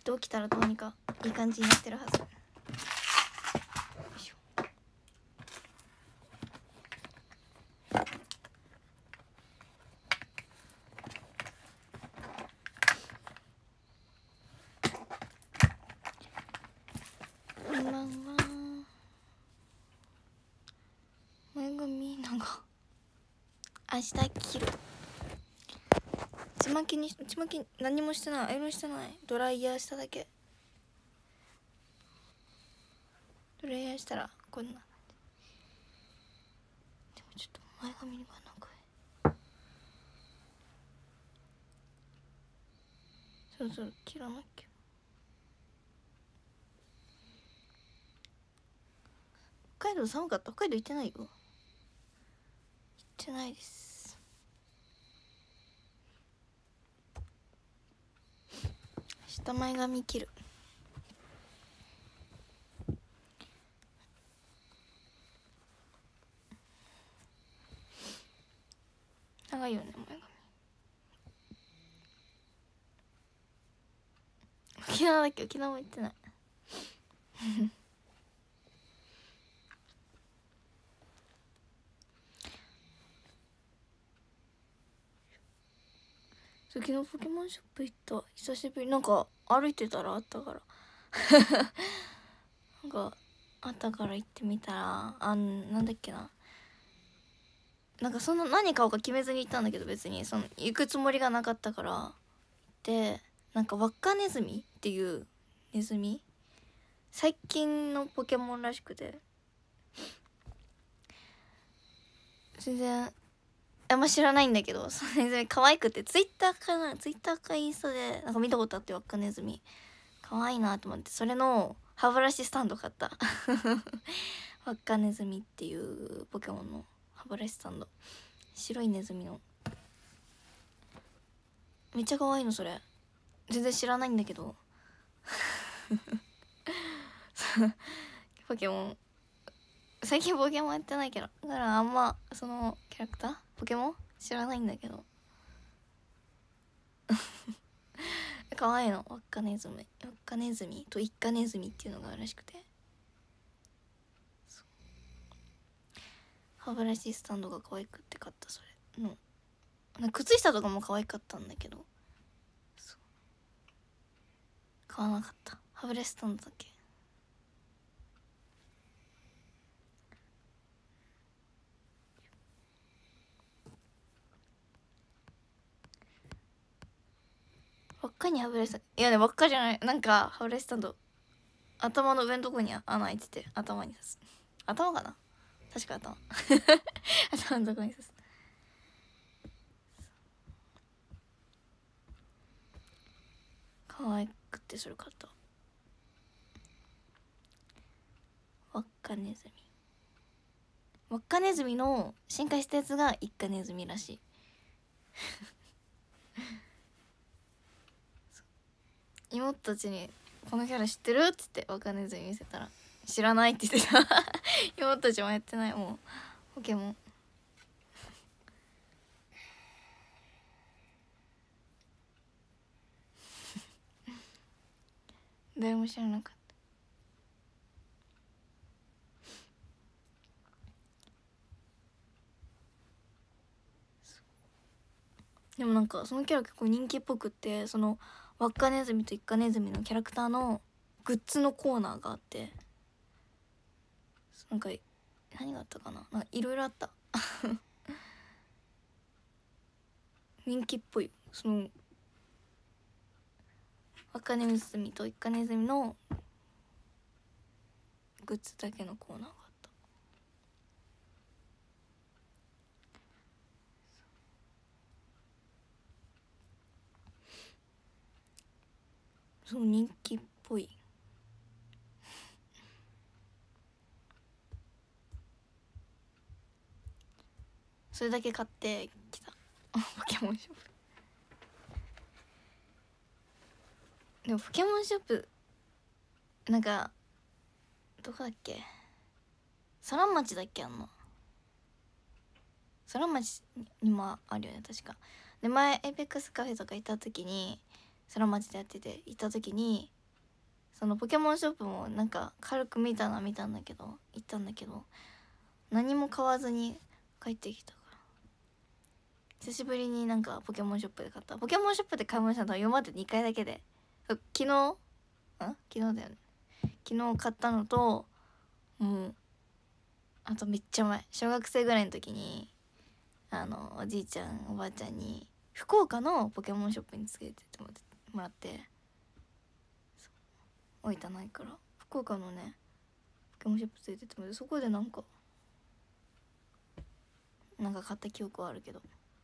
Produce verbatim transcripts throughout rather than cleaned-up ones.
って起きたらどうにかいい感じになってるはず。よいしょ。こんばんは。前髪なんか明日切る。ちまきにちまき何もしてない。アイロンしてない。ドライヤーしただけ。ドライヤーしたらこんな。でもちょっと前髪がなんかそろそろ切らなきゃ。北海道寒かった。北海道行ってないよ。行ってないです。明日前髪切る。長いよね前髪。沖縄だっけ？沖縄も行ってない。昨日ポケモンショップ行った。久しぶり。なんか歩いてたらあったからなんかあったから行ってみたら、あんなんだっけな、なんかそんな何買おうか決めずに行ったんだけど、別にその行くつもりがなかったからで、なんかワッカネズミっていうネズミ、最近のポケモンらしくて、全然あんま知らないんだけど、そのネズミ可愛くて、ツイッターかな、ツイッターかインスタでなんか見たことあって、ワッカネズミ可愛いなと思って、それの歯ブラシスタンド買ったワッカネズミっていうポケモンの歯ブラシスタンド、白いネズミの、めっちゃ可愛いの。それ全然知らないんだけどポケモン最近ポケモンやってないけど、だからあんまそのキャラクターポケモン知らないんだけど可愛いの。ワッカネズミ、ワッカネズミとイッカネズミっていうのがあるらしくて、歯ブラシスタンドが可愛くって買った。それのなんか靴下とかも可愛かったんだけど、買わなかった。歯ブラシスタンドだけ。輪っかに歯ブラシスタンド、いやね、輪っかじゃない、なんか歯ブラシスタンド頭の上のとこに穴開いてて、頭に刺す。頭かな、確か頭頭のとこに刺す。可愛くてそれ買った。ワッカネズミ、ワッカネズミの進化したやつがイッカネズミらしい妹たちに「このキャラ知ってる?」っつってワッカネズミ見せたら「知らない」って言ってた妹たちもやってない、もうポケモン誰も知らなかった。でもなんかそのキャラ結構人気っぽくって、そのワッカネズミとイッカネズミのキャラクターのグッズのコーナーがあって、なんか何があったかな、なんかいろいろあった人気っぽい。そのワッカネズミとイッカネズミのグッズだけのコーナーがあった。そう人気っぽいそれだけ買ってきたポケモンショップ。でもポケモンショップなんかどこだっけ、空町だっけ、あんの空町にもあるよね確か。で前エイペックスカフェとか行った時に、空町でやってて行った時にそのポケモンショップもなんか軽く見たな見たんだけど行ったんだけど何も買わずに帰ってきたから久しぶりになんかポケモンショップで買った。ポケモンショップで買い物したのは今までにかいだけで、昨日ん昨日だよね。昨日買ったのと、もうあとめっちゃ前、小学生ぐらいの時にあのおじいちゃんおばあちゃんに福岡のポケモンショップに連れてってもらって大分ないから福岡のねポケモンショップ連れてってもらってそこでなんかなんか買った記憶はあるけど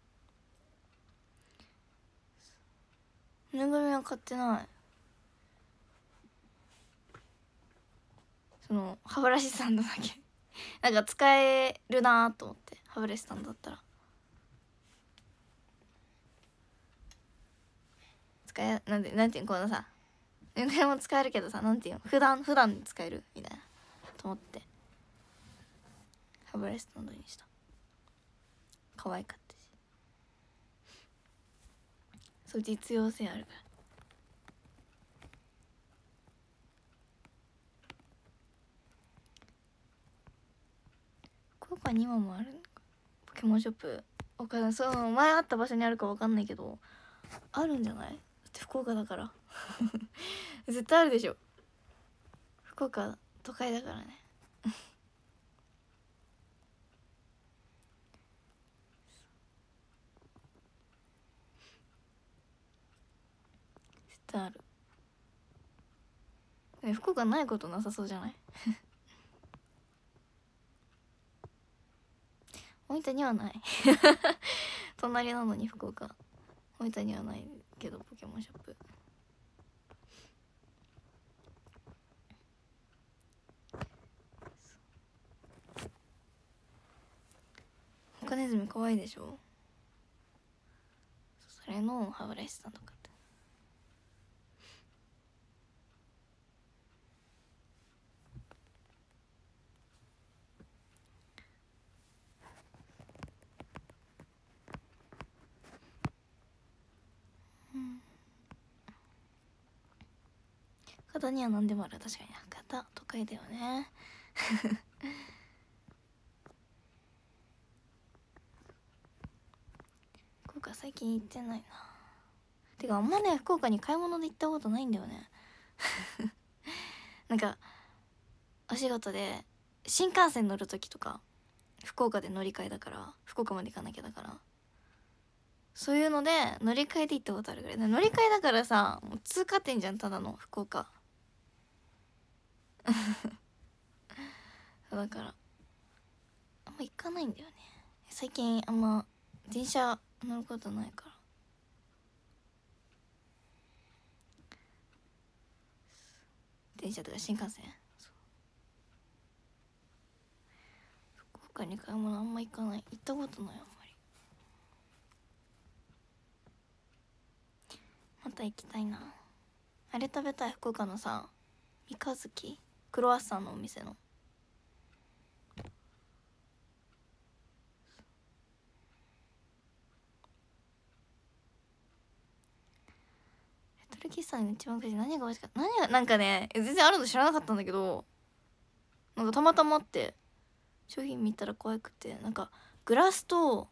ぬいぐるみは買ってない。その歯ブラシスタンドだけなんか使えるなと思って歯ブラシスタンドだったら使えなんでなんていうのこのさぬいぐるみも使えるけどさなんていうの普段普段使えるみたいなと思って歯ブラシスタンドにした。可愛かったしそう実用性あるから。福岡に今もあるポケモンショップわかんない。その前あった場所にあるかわかんないけどあるんじゃない？だって福岡だから絶対あるでしょ。福岡都会だからね絶対ある。ね、福岡ないことなさそうじゃない大分にはない隣なのに福岡大分にはないけどポケモンショップオカネズミ可愛いでしょ。それの歯ブラシスタンド買った。博多には何でもある。確かに博多都会だよね福岡最近行ってないな。てかあんまね福岡に買い物で行ったことないんだよねなんかお仕事で新幹線乗る時とか福岡で乗り換えだから福岡まで行かなきゃだからそういうので乗り換えで行ったことあるぐらい乗り換えだからさもう通過点じゃんただの福岡だからあんま行かないんだよね最近。あんま電車乗ることないから電車とか新幹線福岡に買い物あんま行かない。行ったことないあんまり。また行きたいな。あれ食べたい。福岡のさ三日月クロワッサンのお店のレトル喫茶の一番くじ何が美味しかった。何がなんかね全然あるの知らなかったんだけどなんかたまたまあって商品見たら可愛くてなんかグラスと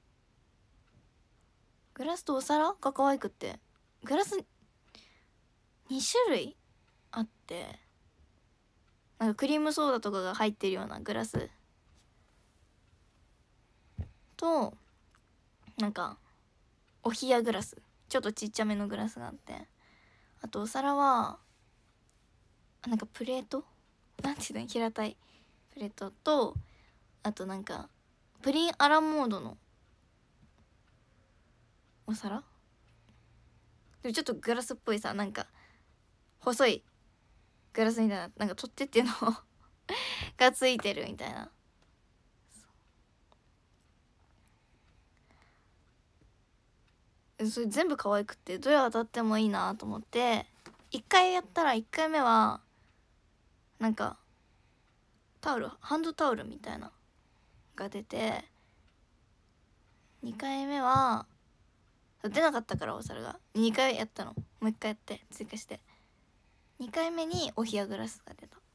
グラスとお皿が可愛くってグラスに種類あってなんかクリームソーダとかが入ってるようなグラスとなんかお冷やグラスちょっとちっちゃめのグラスがあってあとお皿はなんかプレートなんていうの平たいプレートとあとなんかプリンアラモードのお皿でもちょっとグラスっぽいさなんか細いグラスみたいななんか取っ手っていうのがついてるみたいなそれ全部可愛くってどれ当たってもいいなと思っていっかいやったらいっかいめはなんかタオルハンドタオルみたいなが出てにかいめは出なかったからお皿がにかいやったのもういっかいやって追加してにかいめにお冷やグラスが出た。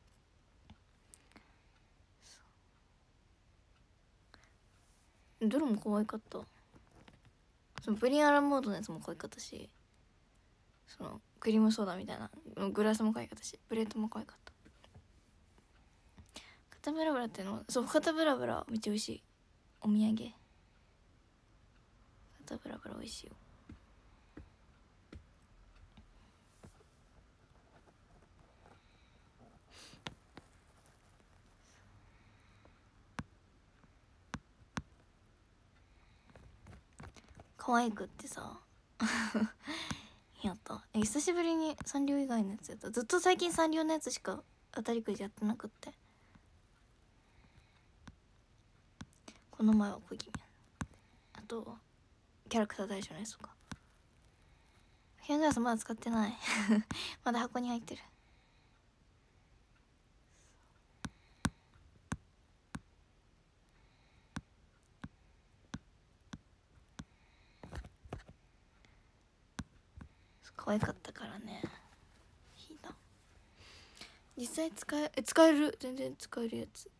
どれも可愛かった。そのプリンアラモードのやつも可愛かったし、そのクリームソーダみたいなグラスも可愛かったし、プレートも可愛かった。カタブラブラっていうの、そう、カタブラブラめっちゃ美味しい。お土産カタブラブラ美味しいよ。可愛くってさやった。え、久しぶりにサンリオ以外のやつやった。ずっと最近サンリオのやつしか当たりくじやってなくって、この前は小気味、あとキャラクター大賞のやつとか。ヘアグラスまだ使ってないまだ箱に入ってる。可愛かったからね、いいな。実際使ええ使える、全然使えるやつ。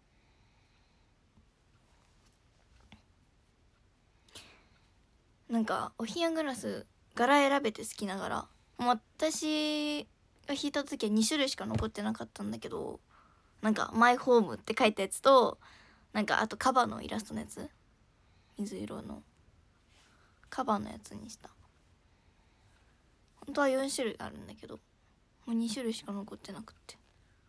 なんかお冷やグラス柄選べて好きながら、もう私が引いた時はに種類しか残ってなかったんだけど、なんかマイホームって書いたやつと、なんかあとカバのイラストのやつ、水色のカバのやつにした。本当はよん種類あるんだけど、もうに種類しか残ってなくって。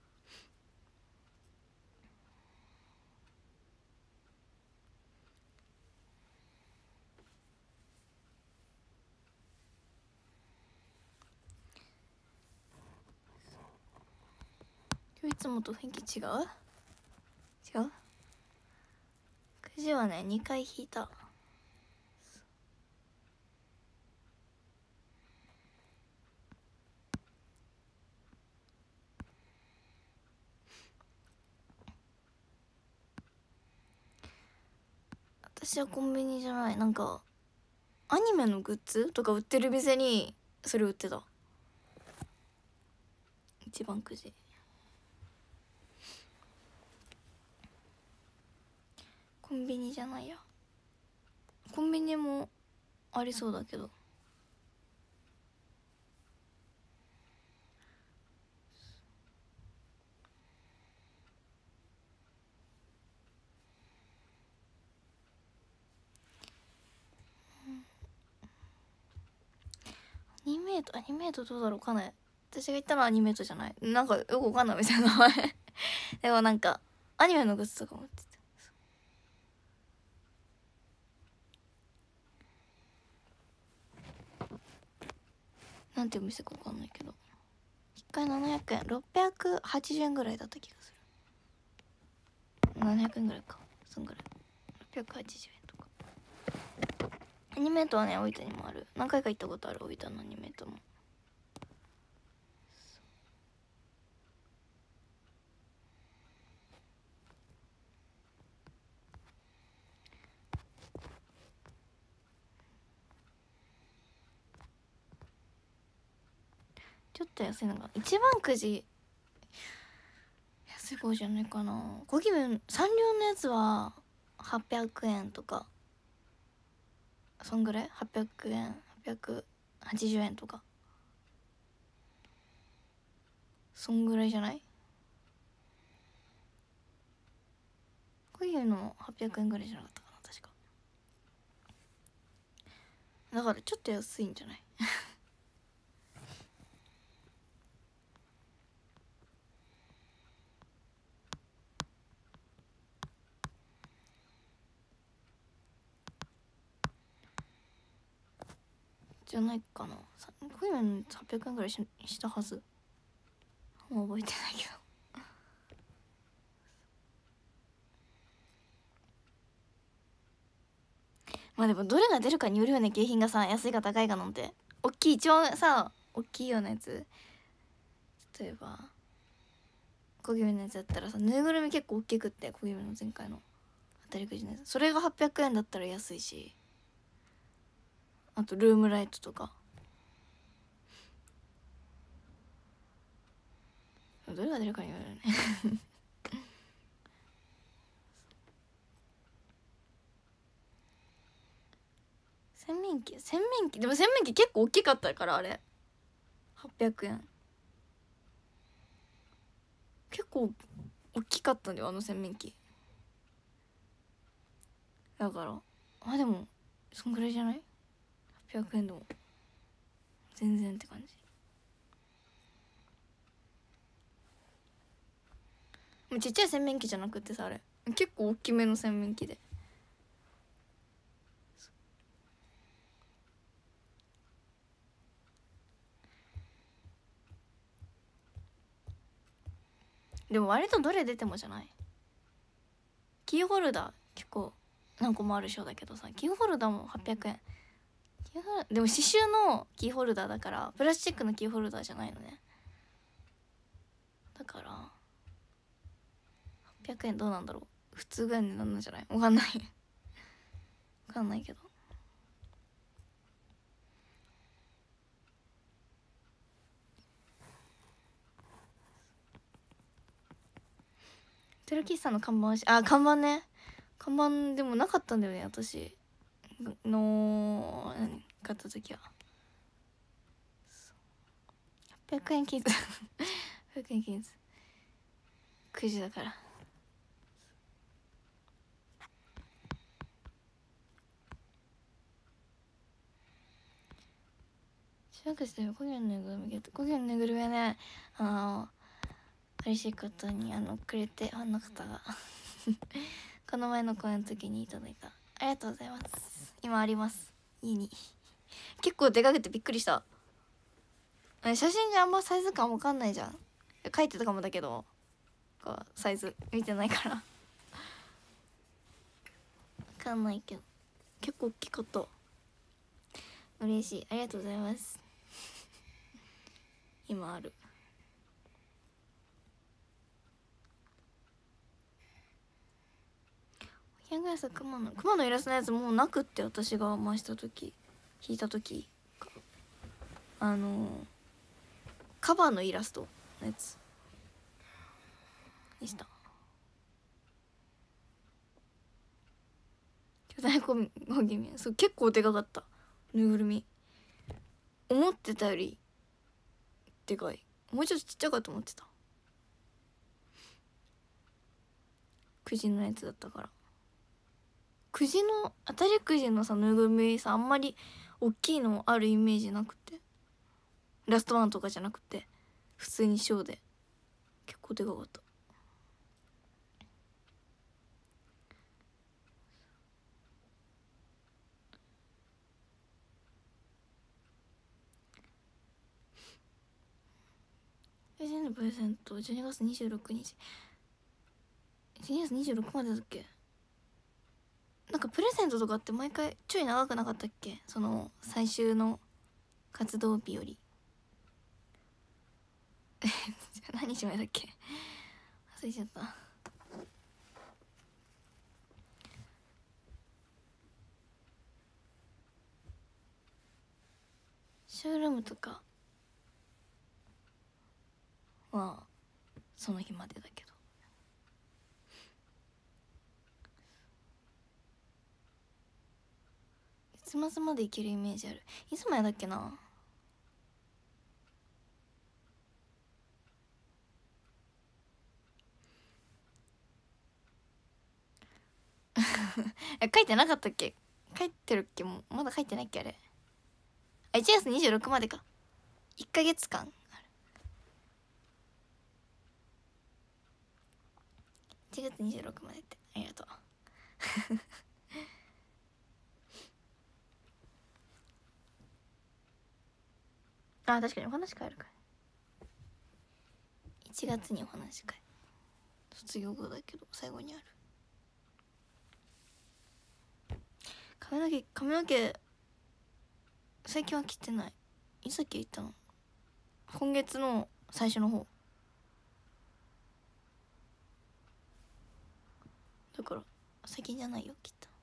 今日いつもと雰囲気違う違うくじはねにかい引いた。私はコンビニじゃない、なんかアニメのグッズとか売ってる店にそれ売ってた。一番くじ。コンビニじゃないや。コンビニもありそうだけど。アニメートアニメートどうだろうかね。私が言ったのはアニメートじゃない、なんかよくわかんないみたいな名前でもなんかアニメのグッズとか持ってて、なんていう店かわかんないけど、いっかいななひゃくえん、ろっぴゃくはちじゅうえんぐらいだった気がする。ななひゃくえんぐらいか、そんぐらい、ろっぴゃくはちじゅうえんとか。アニメートはね大分にもある、何回か行ったことある、大分のアニメートも。ちょっと安いのが一番くじ安い方じゃないかな。小気分サンリオのやつははっぴゃくえんとか、そんぐらい、はっぴゃくえんはっぴゃくはちじゅうえんとか、そんぐらいじゃない。こういうのもはっぴゃくえんぐらいじゃなかったかな確か。だからちょっと安いんじゃないじゃないかな。こういうのはっぴゃくえんぐらい し, したはず。もう覚えてないけどまあでもどれが出るかによるよね、景品がさ、安いか高いかなんて。大きい一番さ大きいようなやつ、例えば小気味のやつだったらさ、ぬいぐるみ結構大きくって、小気味の前回の当たりくじのやつ、それがはっぴゃくえんだったら安いし、あとルームライトとかどれが出るかによるよね洗面器洗面器でも洗面器結構大きかったからあれはっぴゃくえん結構大きかったんだよあの洗面器だからあでもそんぐらいじゃない？ はっぴゃくえんでも全然って感じ。もうちっちゃい洗面器じゃなくてさあれ結構大きめの洗面器ででも割とどれ出てもじゃない？キーホルダー結構何個もある賞だけどさキーホルダーもはっぴゃくえんキーホルでも刺繍のキーホルダーだからプラスチックのキーホルダーじゃないのねだからはっぴゃくえんどうなんだろう普通ぐらいの値段なんじゃない？わかんないわかんないけどテロ喫茶の看板しあ看板ね看板でもなかったんだよね私の何買った時ははっぴゃくえん均一はっぴゃくえん均一くじだから中学生は古元のぬいぐるみゲット古元のぬいぐるみはねあの嬉しいことにあのくれてファンの方がこの前の公演の時にいただいたありがとうございます今あります家に結構でかくてびっくりした写真じゃあんまサイズ感わかんないじゃん書いてたかもだけどサイズ見てないからわかんないけど結構大きかった嬉しいありがとうございます今あるお部屋グラス熊の熊のイラストのやつもうなくって私が回した時引いた時あのカバーのイラストのやつにした巨大コミそう結構でかかったぬいぐるみ思ってたよりでかいもうちょっとちっちゃかと思ってたくじのやつだったからくじの当たりくじのさぬいぐるみさあんまり大きいのあるイメージなくてラストワンとかじゃなくて普通にショーで結構でかかったプレゼントプレゼントじゅうにがつにじゅうろくにちじゅうにがつにじゅうろくまでだっけなんかプレゼントとかって毎回ちょい長くなかったっけその最終の活動日より何日前だっけ忘れちゃったショールームとかはその日までだけど月末まで行けるイメージあるいつまでだっけなえ書いてなかったっけ書いてるっけもうまだ書いてないっけあれあいちがつにじゅうろくまでかいっかげつかんあるいちがつにじゅうろくまでってありがとうあ確かにお話変えるかいちがつにお話会卒業後だけど最後にある髪の毛髪の毛最近は切ってないいつだっけ言ったの今月の最初の方だから最近じゃないよ切った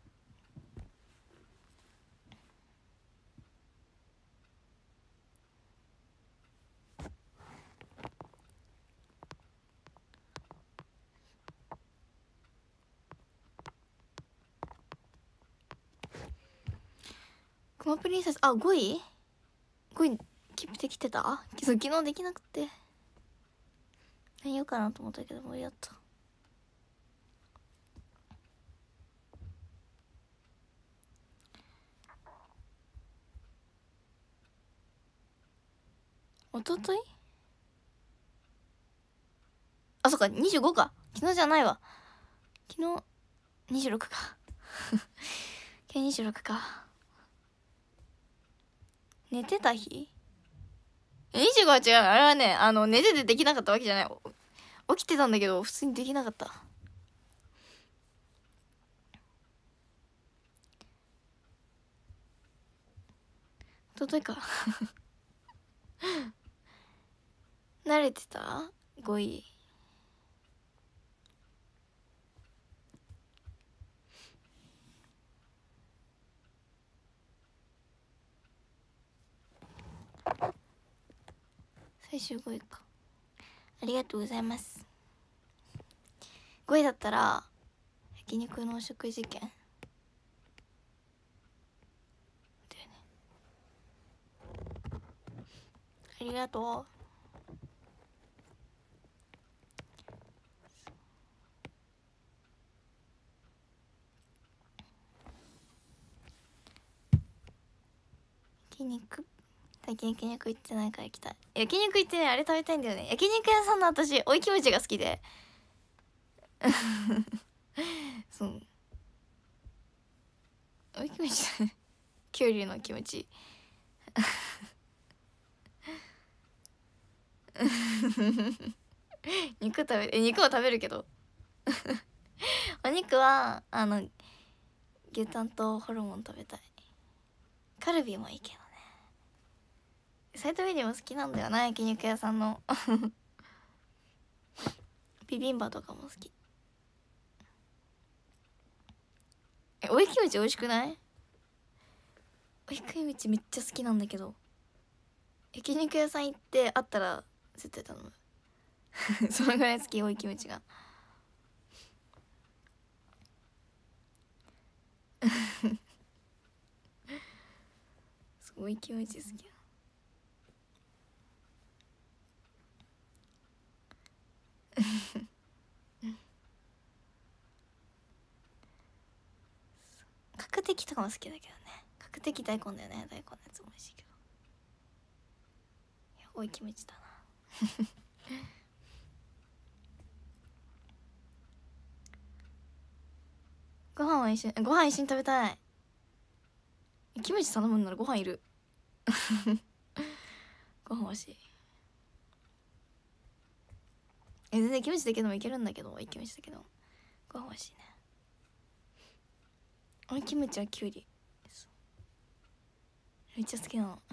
クマプリンセス、あ、ごい ?ご 位キープできてた？そう、昨日できなくて。何言うかなと思ったけど、もうやった。おととい？あ、そっか、にじゅうごか。昨日じゃないわ。昨日、にじゅうろくか。今日にじゅうろくか。寝てた日？にじゅうごは違う。あれはね、あの、寝ててできなかったわけじゃない。起きてたんだけど、普通にできなかった。おとといか。慣れてた？ ご 位。最終ごいか。ありがとうございます。ごいだったら焼肉のお食事券だよね。ありがとう。焼肉最近焼肉行ってないから行きたい。焼肉行ってね、あれ食べたいんだよね。焼肉屋さんの私おいキムチが好きでそうおいキムチきゅうりのキムチ肉食べる、え肉は食べるけどお肉はあの牛タンとホルモン食べたい。カルビもいいけどね。サイドメニューも好きなんだよな、焼肉屋さんのビビンバとかも好き。え、おいキムチ美味しくない？おいキムチめっちゃ好きなんだけど、焼肉屋さん行ってあったら絶対頼むそのぐらい好き、おいキムチがおいキムチ好きや角的とかも好きだけどね。角的大根だよね。大根のやつも美味しいけど、いやおいキムチだなご飯は一緒にご飯一緒に食べたい。キムチ頼むんならご飯いるご飯欲しい。え全然キムチだけでもいけるんだけど、おいキムチだけどご飯欲しいね。おいキムチはキュウリめっちゃ好きなの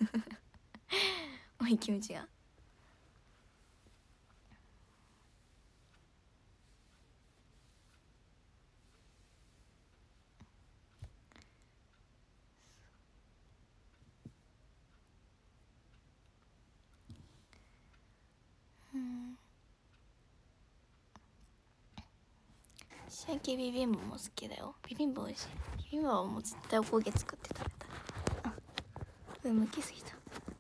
おいキムチが。うん焼きビビンバも好きだよ。ビビンバ美味しい。ビビンバはもう絶対おこげ作って食べたい。あ上向きすぎた。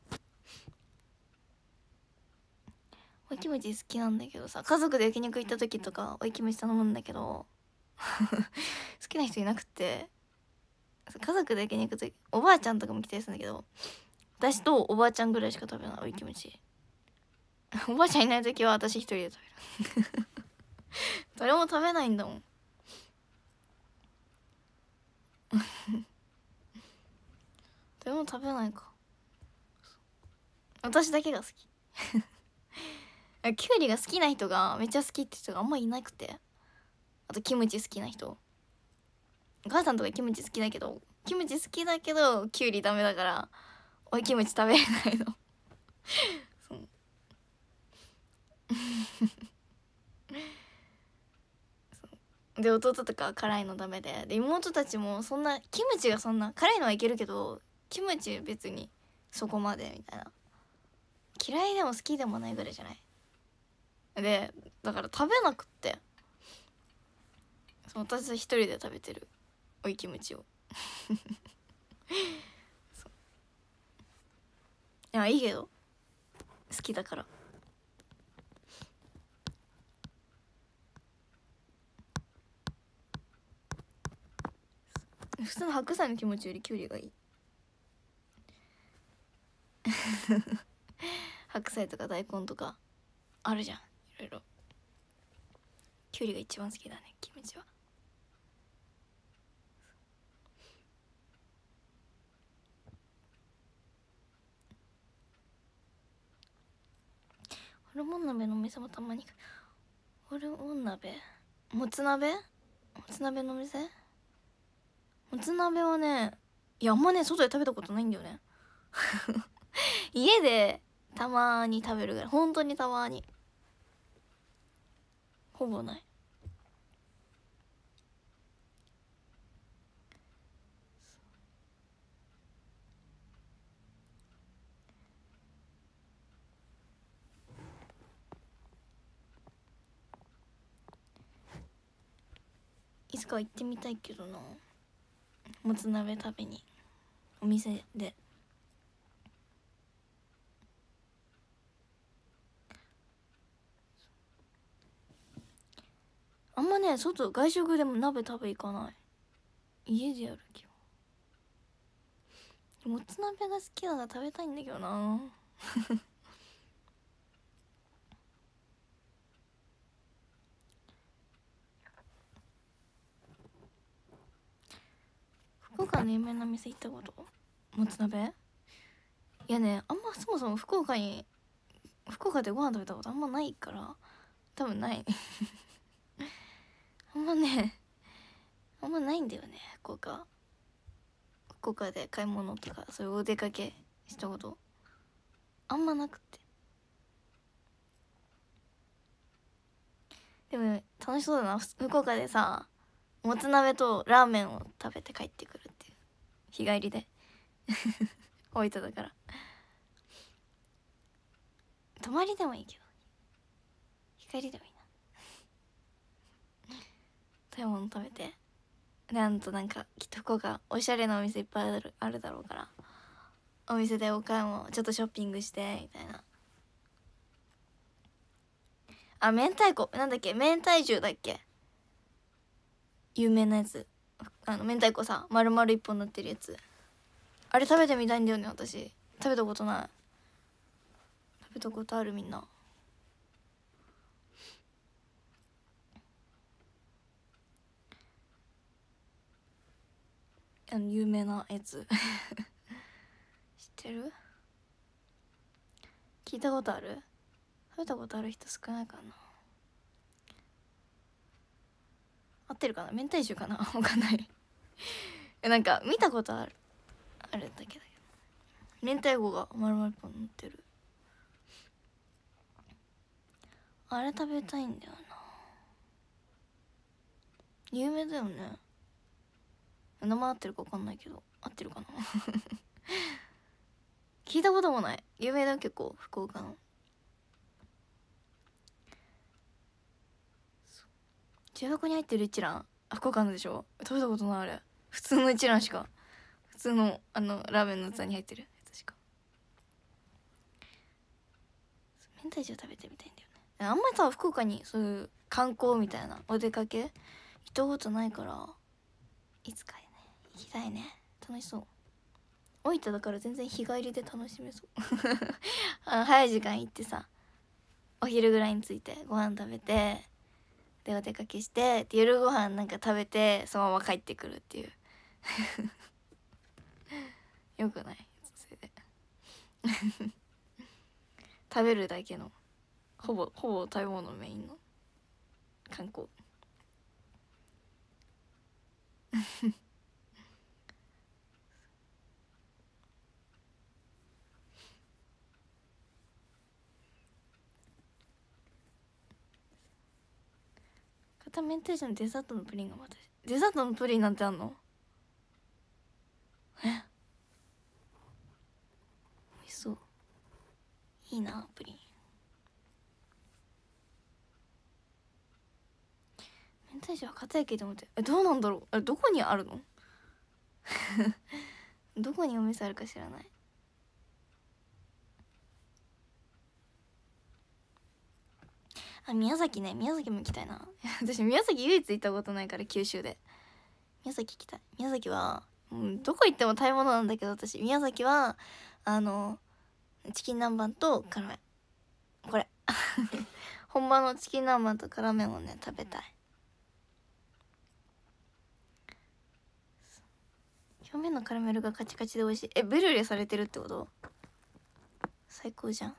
おいキムチ好きなんだけどさ、家族で焼肉行った時とかおいキムチ頼むんだけど好きな人いなくて、家族で焼肉とおばあちゃんとかも来たりするんだけど、私とおばあちゃんぐらいしか食べないおいキムチおばあちゃんいない時は私一人で食べる誰も食べないんだもん誰も食べないか。私だけが好ききゅうりが好きな人がめっちゃ好きって人があんまいなくて、あとキムチ好きな人、お母さんとかキムチ好きだけどキムチ好きだけどきゅうりダメだからおいキムチ食べれないのそうそうで弟とか辛いのダメで、で妹たちもそんなキムチがそんな辛いのはいけるけどキムチ別にそこまでみたいな、嫌いでも好きでもないぐらいじゃないで、だから食べなくってそう私は一人で食べてるおいキムチをいやいいけど好きだから。普通の白菜の気持ちよりきゅうりがいい白菜とか大根とかあるじゃん、いろいろ。きゅうりが一番好きだね、キムチは。ホルモン鍋のお店もたまに。ホルモン鍋、もつ鍋、もつ鍋のお店、もつ鍋はね、いやあんまね外で食べたことないんだよね家でたまに食べるぐらい、本当にたまに、ほぼない。いつか行ってみたいけどな、もつ鍋食べに、お店で。あんまね外外食でも鍋食べ行かない、家でやる気は。もつ鍋が好きなら食べたいんだけどな福岡の有名な店行ったこと、もつ鍋、いやねあんまそもそも福岡に福岡でご飯食べたことあんまないから多分ないあんまねあんまないんだよね、福岡。福岡で買い物とかそういうお出かけしたことあんまなくて。でも楽しそうだな、福岡でさもつ鍋とラーメンを食べて帰ってくるっていう、日帰りで大分だから。泊まりでもいいけど日帰りでもいいな食べ物食べて、なんとなんかきっと福岡おしゃれなお店いっぱいあるあるだろうから、お店でお買い物ちょっとショッピングしてみたいな。あ、明太子なんだっけ、明太重だっけ、有名なやつ、あの明太子さ丸々一本乗ってるやつ、あれ食べてみたいんだよね私。食べたことない。食べたことあるみんな。あの有名なやつ知ってる、聞いたことある、食べたことある人少ないかな。合ってるかな、明太子かなわかんないなんか見たことあるあるだけだけど、明太子が丸々一本乗ってる、あれ食べたいんだよな。有名だよね、名前合ってるか分かんないけど合ってるかな聞いたこともない、有名だよ結構福岡の。中箱に入ってる一蘭、あ福岡のでしょ、食べたことないあれ、普通の一蘭しか、普通のあのラーメンの器に入ってるやつしか。明太子を食べてみたいんだよね。あんまりさ福岡にそういう観光みたいなお出かけ行ったことないから、いつかね行きたいね、楽しそう。大分だから全然日帰りで楽しめそうあの早い時間行ってさ、お昼ぐらいに着いてご飯食べて、でお出かけして夜ご飯なんか食べてそのまま帰ってくるっていうよくないそれで食べるだけの、ほぼほぼ食べ物メインの観光片面定食のデザートのプリンがまた、デザートのプリンなんてあんの、え美味しそう、いいなプリン。明太子は片焼きでもって、えどうなんだろう、あれどこにあるのどこにお店あるか知らない。 あ、宮崎ね、宮崎も行きたいな私宮崎唯一行ったことないから、九州で。宮崎行きたい。宮崎は、うん、どこ行っても食べ物なんだけど、私宮崎はあのチキン南蛮と辛麺、これ本場のチキン南蛮と辛麺をね食べたい。表面のカラメルがカチカチで美味しい。え、ブリュレされてるってこと？最高じゃん。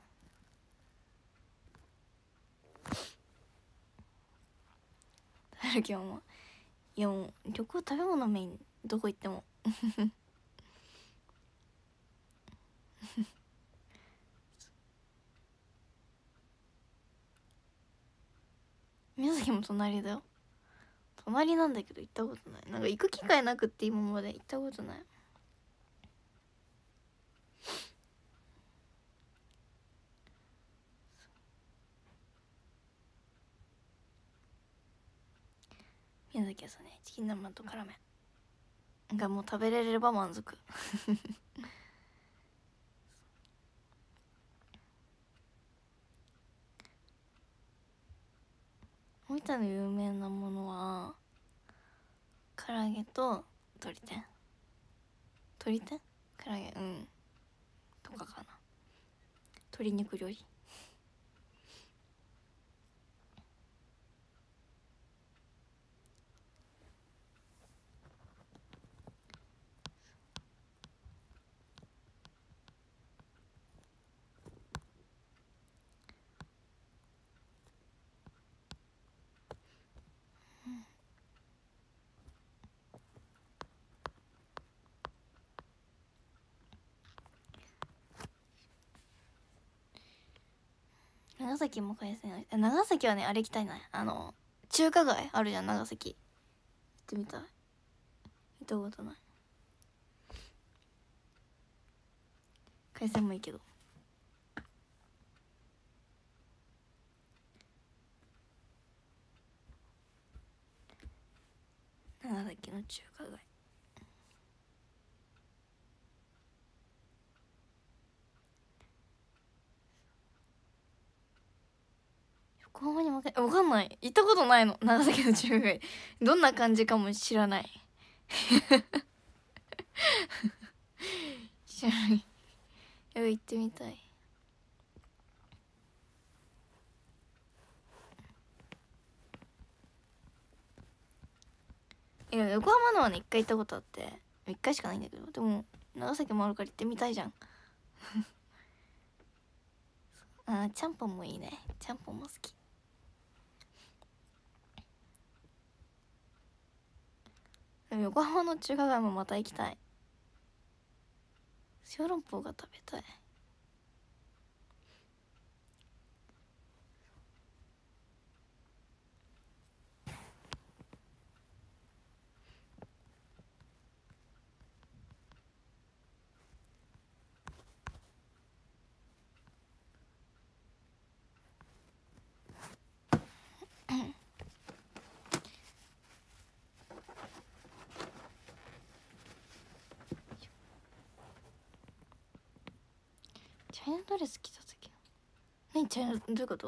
食べる気も。いやもう旅行食べ物メイン、どこ行っても宮崎も隣だよ。隣なんだけど行ったことない。なんか行く機会なくって今まで行ったことない。宮崎はさね、チキン南蛮と辛麺がもう食べれれば満足大分の有名なものは唐揚げと鶏天、鶏天唐揚げ、うんとかかな。鶏肉料理。長崎も海鮮、長崎はねあれ行きたいな、あの中華街あるじゃん、長崎行ってみたい。行ったことない。海鮮もいいけど、長崎の中華街。横浜にもわかんない、行ったことないの、長崎の中華街どんな感じかも知らない知らない。やばい、行ってみたい。いや横浜のはね一回行ったことあって一回しかないんだけど、でも長崎もあるから行ってみたいじゃんあー、ちゃんぽんもいいね、ちゃんぽんも好き。でも横浜の中華街もまた行きたい。小籠包が食べたい。チャイナドレス着た時、何チャイナ、どういうこと？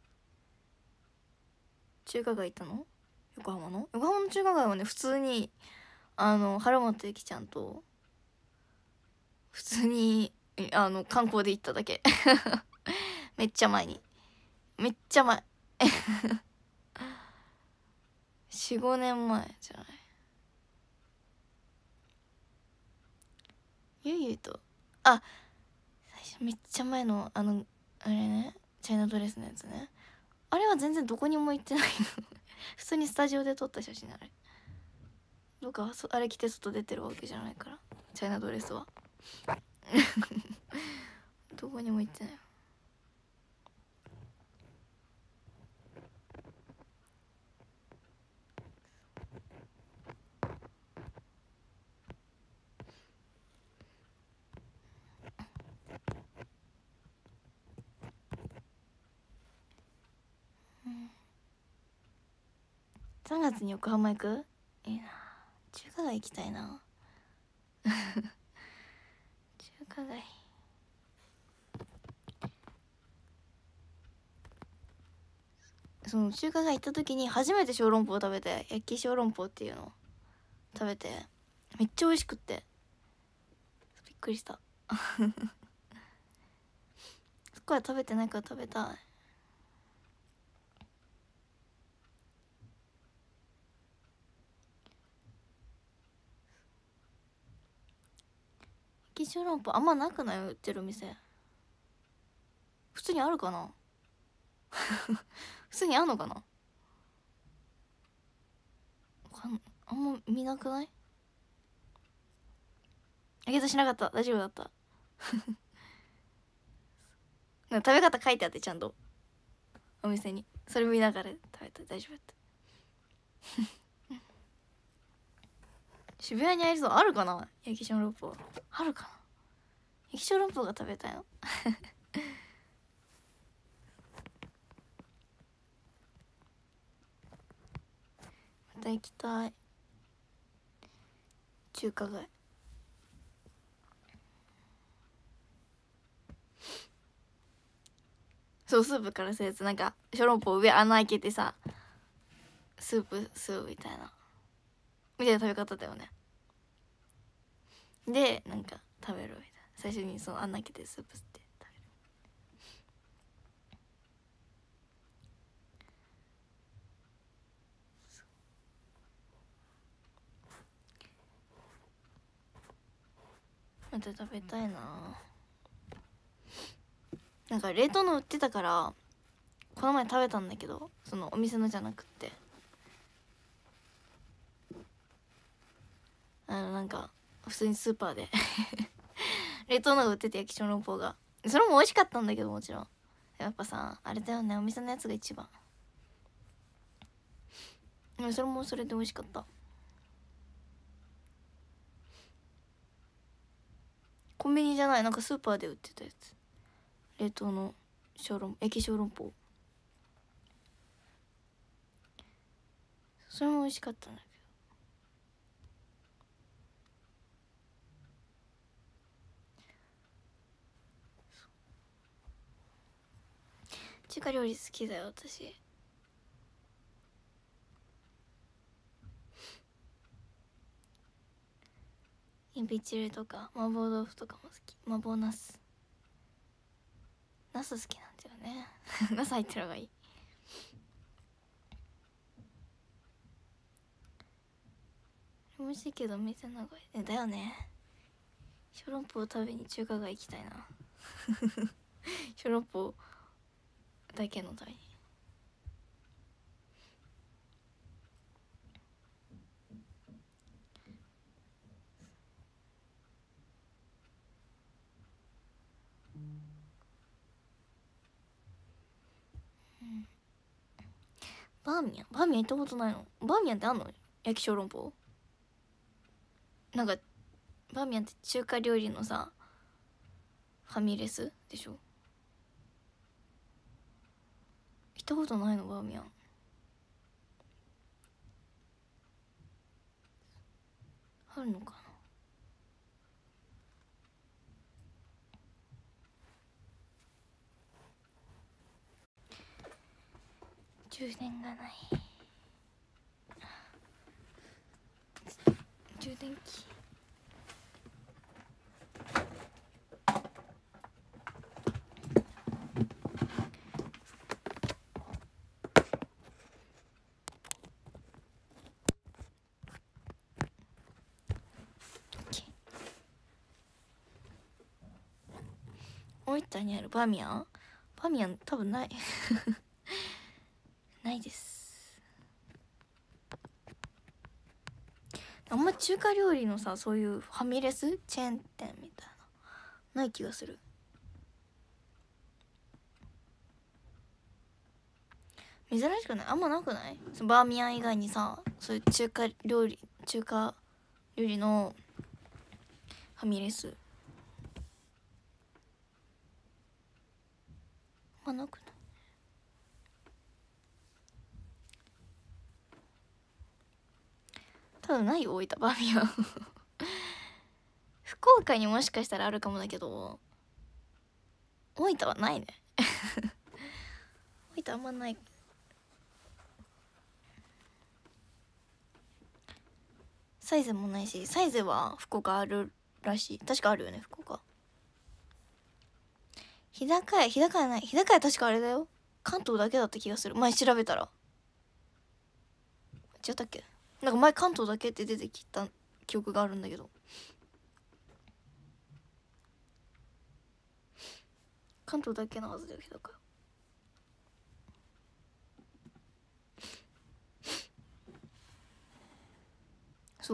中華街行ったの？横浜の横浜の中華街はね普通にあの原本ゆきちゃんと普通にあの観光で行っただけめっちゃ前に、めっちゃ前よん、ごねんまえじゃない？ゆいゆいと、あ、最初めっちゃ前のあのあれね、チャイナドレスのやつね。あれは全然どこにも行ってないの普通にスタジオで撮った写真。あれどうかあれ着て外出てるわけじゃないから、チャイナドレスはどこにも行ってない。さんがつに横浜行く？いいな、中華街行きたいな中華街。 その中華街行った時に初めて小籠包を食べて、焼き小籠包っていうのを食べて、めっちゃ美味しくって、びっくりしたそこは食べてないから食べたい。焼き小籠包あんまなくない？売ってる店普通にあるかな普通にあんのかな、かんあんま見なくない？やけどしなかった、大丈夫だったなんか食べ方書いてあって、ちゃんとお店に、それ見ながら食べた、大丈夫だった渋谷にありそう、あるかな焼き小籠包、あるかな。焼き小籠包が食べたいのまた行きたい中華街。そう、スープからするやつ、なんか小籠包上穴開けてさ、スープ吸うみたいなみたいな食べ方だよね。でなんか食べるみたいな、最初にその穴開けてスープ吸って食べる。また食べたいな。なんか冷凍の売ってたからこの前食べたんだけど、そのお店のじゃなくってあのなんか普通にスーパーで冷凍のが売ってて、焼き小籠包が、それも美味しかったんだけど、もちろんやっぱさあれだよね、お店のやつが一番。でもそれもそれで美味しかった。コンビニじゃない、なんかスーパーで売ってたやつ、冷凍の小籠焼き小籠包、それも美味しかったんだけど、中華料理好きだよ私。エビチリとか麻婆豆腐とかも好き。麻婆ナス、ナス好きなんだよねナス入ってる方がいい。美味しいけど店の方がいい、ね、だよね。小籠包食べに中華街行きたいな小籠包だけのために。うん、バーミヤンバーミヤン行ったことないの。バーミヤンってあんの？焼き小籠包なんかバーミヤンって中華料理のさファミレスでしょ。行ったことないのバーミヤン。あるのかな。充電がない。充電器。大分にあるバーミヤン、バーミヤン多分ないないです。あんま中華料理のさそういうファミレスチェーン店みたいなない気がする。珍しくない？あんまなくない？そのバーミヤン以外にさそういう中華料理中華料理のファミレスあんまなくない？多分ないよ大分バーミヤン福岡にもしかしたらあるかもだけど大分はないね大分あんまない。 サイゼもないし、サイゼは福岡あるらしい。確かあるよね、福岡。日高屋、日高屋ない。日高屋確かあれだよ、関東だけだった気がする。前調べたら。違ったっけ。なんか前関東だけって出てきた記憶があるんだけど、関東だけのはずだよ、日高屋。そう、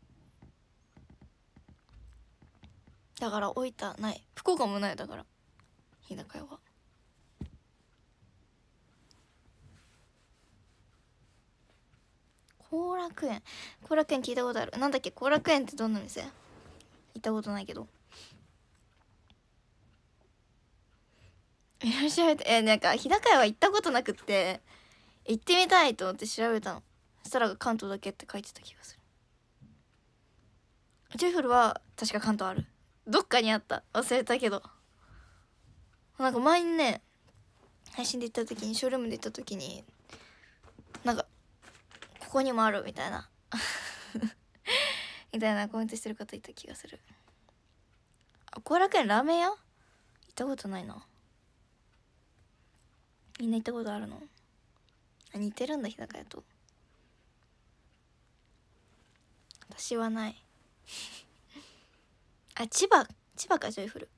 だから大分ない、福岡もない。だから日高屋は。後楽園、後楽園聞いたことある。なんだっけ、後楽園ってどんな店？行ったことないけど。いらっしゃい。え、なんか日高屋は行ったことなくって、行ってみたいと思って調べたの。そしたら関東だけって書いてた気がする。ジョイフルは確か関東ある。どっかにあった、忘れたけど。なんか前にね、配信で行った時に、ショールームで行った時に、なんかここにもあるみたいなみたいなコメントしてる方いた気がする。あ、後楽園ラーメン屋行ったことないな。みんな行ったことあるの？あ、似てるんだ、日高屋と。私はないあ、千葉、千葉か、ジョイフル。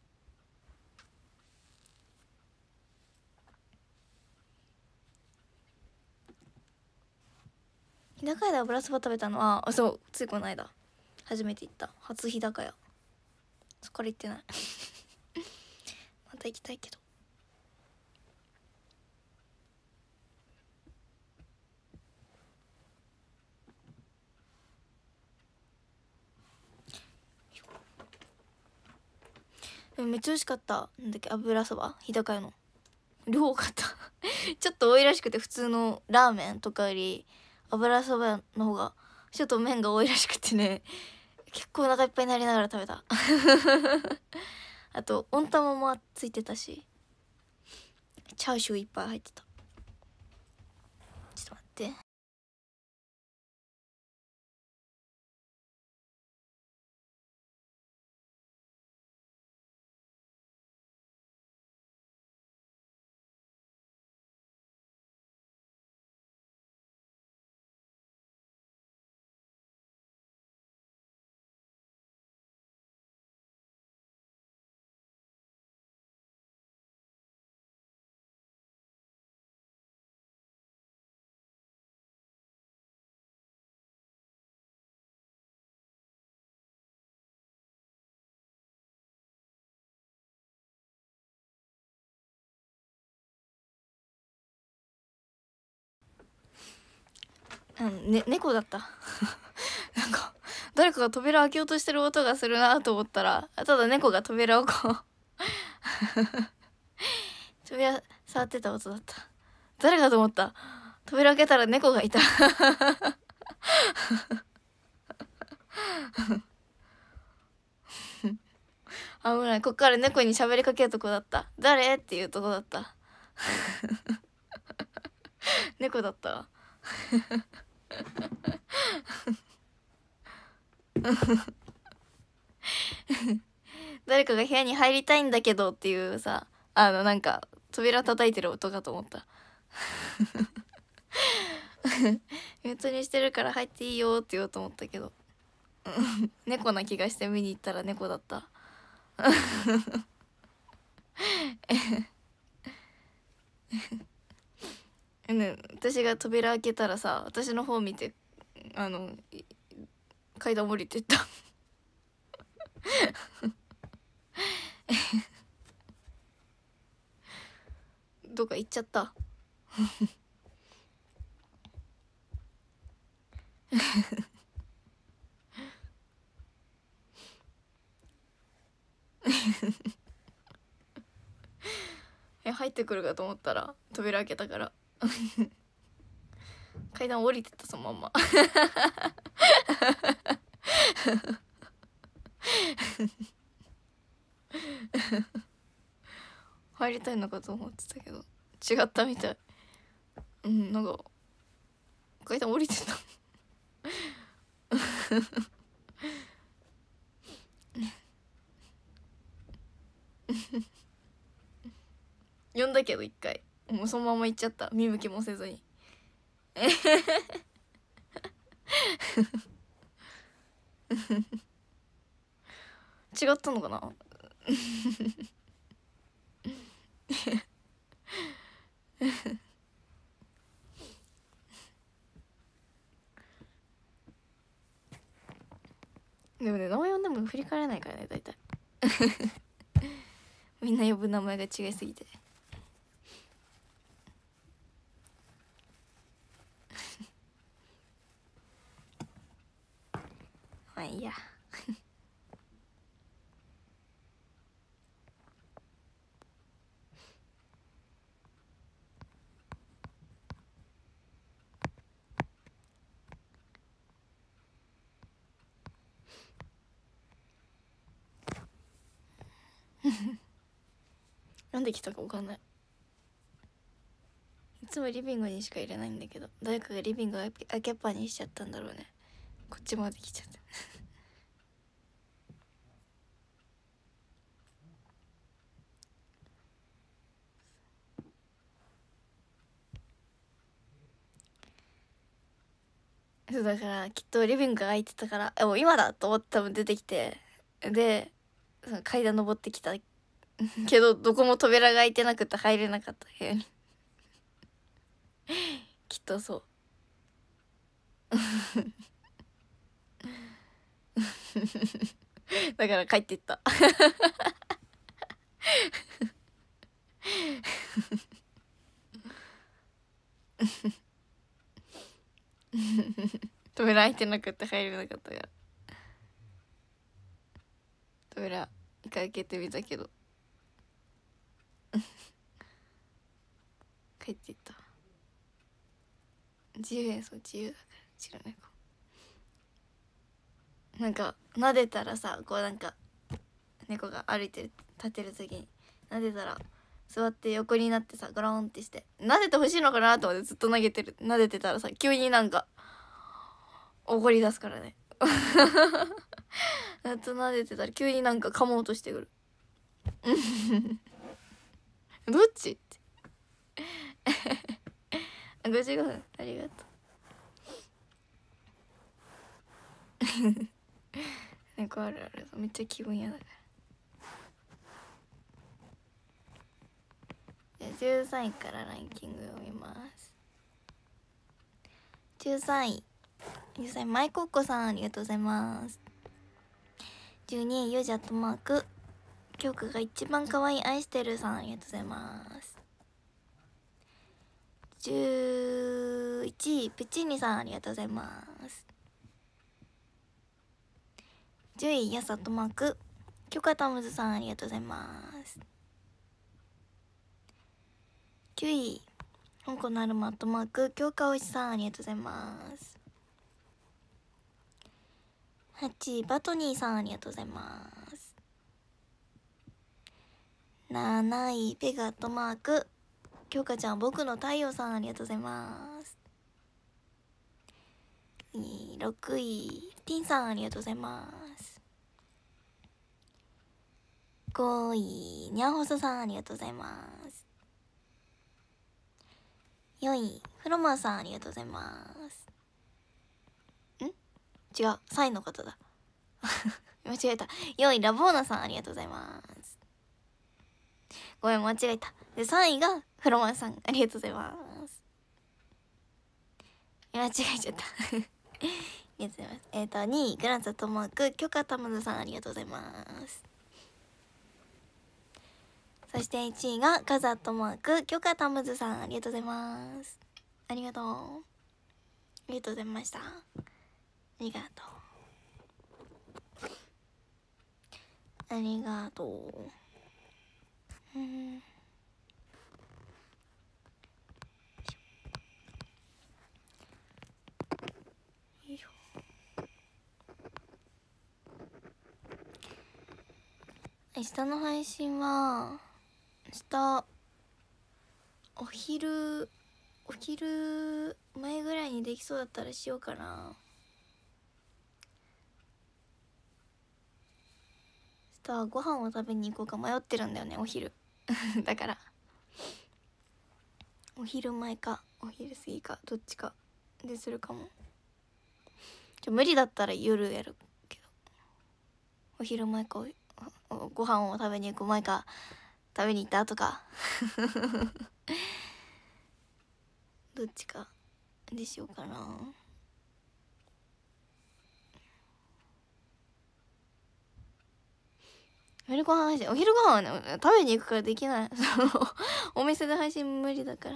日高屋で油そば食べたのは、あ、そう、ついこの間初めて行った。初日高屋。そこから行ってないまた行きたいけど。でもめっちゃ美味しかった。なんだっけ、油そば、日高屋の量多かったちょっと多いらしくて、普通のラーメンとかより油そばの方がちょっと麺が多いらしくてね、結構お腹いっぱいになりながら食べたあと温玉もついてたし、チャーシューいっぱい入ってた。ちょっと待って、うん、ね、猫だったなんか誰かが扉開けようとしてる音がするなと思ったら、ただ猫が扉をこう扉触ってた音だった。誰かと思った。扉開けたら猫がいた危ない。こっから猫に喋りかけるとこだった。誰っていうとこだった猫だったわ誰かが部屋に入りたいんだけどっていうさ、あのなんか扉叩いてる音かと思ったミュートにしてるから入っていいよって言おうと思ったけど猫な気がして見に行ったら猫だったね、私が扉開けたらさ、私の方見て、あの階段降りてったどっか行っちゃったえ、入ってくるかと思ったら扉開けたから階段降りてった、そのまんま入りたいのかと思ってたけど違ったみたい。うん、なんか階段降りてた呼んだけど一回もうそのまま行っちゃった、見向きもせずに。違ったのかな。でもね、名前呼んでも振り返らないからね、大体。みんな呼ぶ名前が違いすぎて。まあいいや。なんで来たか分かんない。いつもリビングにしか入れないんだけど、誰かがリビング開けっぱにしちゃったんだろうね。こっちまで来ちゃった。そうだからきっとリビングが開いてたから、もう今だと思って多分出てきて、でその階段登ってきたけどどこも扉が開いてなくて入れなかった部屋に。きっとそう。だから帰っていった。扉開いてなくて入れなかったから、扉一回開けてみたけど帰っていった。自由演奏自由だから知らないか。なんか撫でたらさ、こうなんか猫が歩いてる立ってる時に撫でたら座って横になってさ、ゴロンってして撫でてほしいのかなと思ってずっと投げてる撫でてたらさ、急になんか怒り出すからね。ずっと撫でてたら急になんか噛もうとしてくる。どっちってごじゅうごふんありがとう。猫あるある、めっちゃ気分屋だから。じゅうさんいからランキングを見ます。じゅうさんい、じゅうさんいマイコッコさん、ありがとうございます。じゅうにいユージャットマーク、京子が一番可愛い愛してるさん、ありがとうございます。じゅういちいプチーニさん、ありがとうございます。じゅういやさとマーク、キョカタムズさん、ありがとうございます。きゅうい香港のアルマットマーク、京香おじさん、ありがとうございます。はちいバトニーさん、ありがとうございます。なないペガットマーク、京香ちゃん僕の太陽さん、ありがとうございます。ろくいティンさん、ありがとうございます。ごいにゃんほそさん、ありがとうございます。よんいフロマーさん、ありがとうございます。ん違う、さんいの方だ。間違えた。よんいラボーナさん、ありがとうございます。ごめん、間違えた。でさんいがフロマーさん、ありがとうございます。間違えちゃった。ありがとうございます。えっ、ー、とにいグランザトマーク、キョカタムズさん、ありがとうございます。そしていちいがガザットマーク、キョカタムズさん、ありがとうございます。ありがとう。ありがとうございました。ありがとう。ありがとう。うん。よいしょ。明日の配信は明日お昼お昼前ぐらいにできそうだったらしようかな。 日はご飯を食べに行こうか迷ってるんだよね、お昼だからお昼前かお昼過ぎかどっちかでするかも。ちょ無理だったら夜やるけど、お昼前かおおご飯を食べに行く前か食べに行った後かどっちかでしようかな。お昼ご飯配信、お昼ご飯はね食べに行くからできないお店で配信無理だから。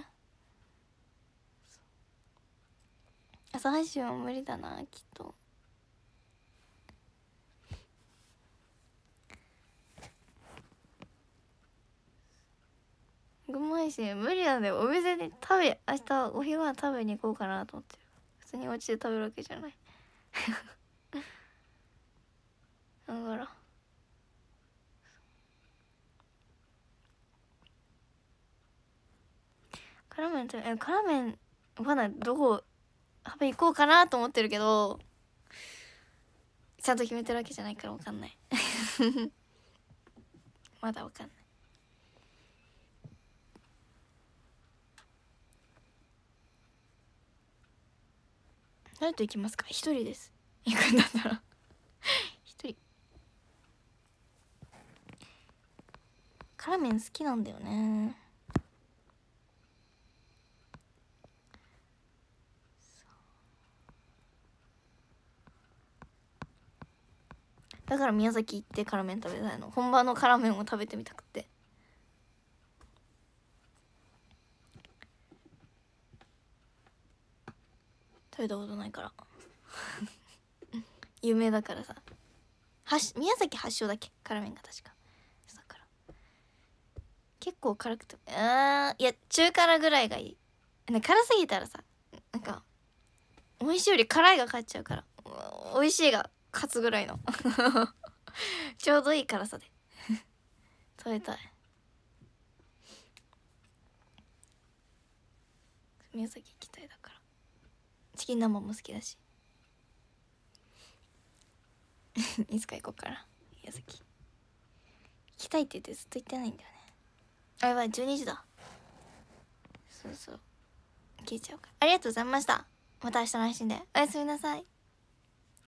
朝配信は無理だなきっと。群馬配信無理なんだよ。お店で食べ明日お昼ご飯食べに行こうかなと思ってる。普通にお家で食べるわけじゃないだから辛麺食べえ辛麺まだどこ食べ行こうかなと思ってるけど、ちゃんと決めてるわけじゃないから分かんないまだ分かんない。誰と行きますか？一人です。行くんだったら一人。辛麺好きなんだよね。だから宮崎行って辛麺食べたいの。本場の辛麺を食べてみたくて。食べたことないから有名だからさ。はし宮崎発祥だっけ辛麺が確か。だから結構辛くて、あーいや中辛ぐらいがいい。ね、辛すぎたらさなんか美味しいより辛いが勝っちゃうから、美味しいが勝つぐらいのちょうどいい辛さで食べたい。宮崎行きたいだから。チキン南蛮も好きだしいつか行こうかな宮崎。行きたいって言ってずっと行ってないんだよね。あやばいじゅうにじだ。そうそう消えちゃうから。ありがとうございました。また明日の配信でおやすみなさい。